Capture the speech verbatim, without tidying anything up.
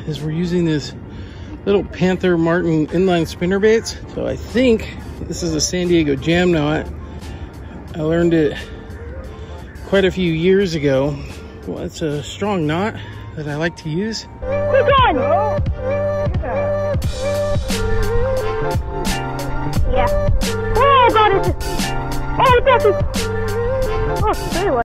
is we're using this little Panther Martin inline spinner baits. So I think this is a San Diego jam knot. I learned it quite a few years ago. Well, it's a strong knot that I like to use. Keep going! Yeah. Oh, God, it's... Oh, that's it!